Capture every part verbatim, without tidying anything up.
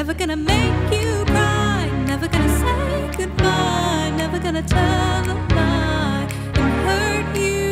Never gonna make you cry, never gonna say goodbye, never gonna tell a lie and hurt you.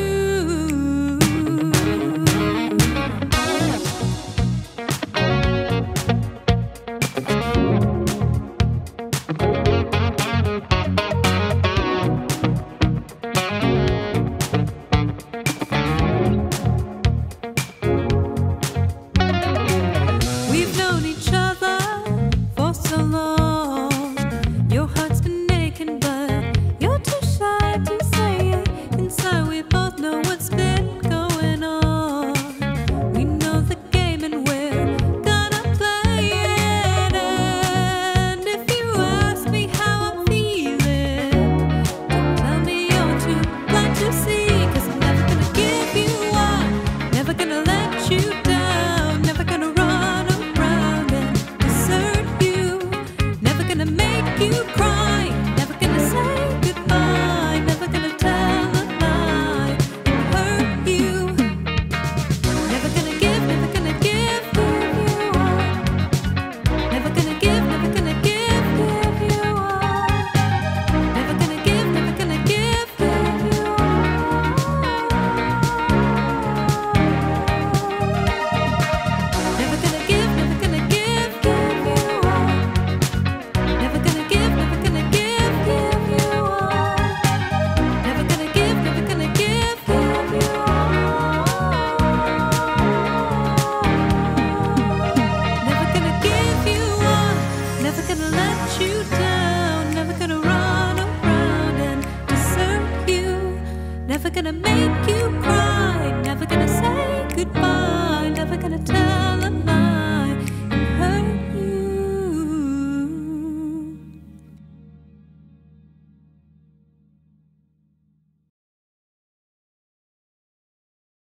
We've known each other for so long. Your heart's been aching, but you're too shy to say it. Inside we both know what's been going on. We know the game and we're gonna play it. And if you ask me how I'm feeling, don't tell me you're too blind to see. 'Cause I'm never gonna give you up, never gonna let you down, never gonna run around and desert you, never gonna make you cry, never gonna say goodbye, never gonna tell a lie and hurt you. Never gonna give, never gonna give, give you up. Never gonna give, never gonna give, give you up. Never gonna give, never gonna give, give you up. Never gonna give, never gonna give, give you up. Never gonna give, never gonna give, give you up. Never gonna give, never gonna give, give you up. Never gonna give you up, never gonna let you down, never gonna run around and desert you, never gonna make you cry, never gonna say goodbye,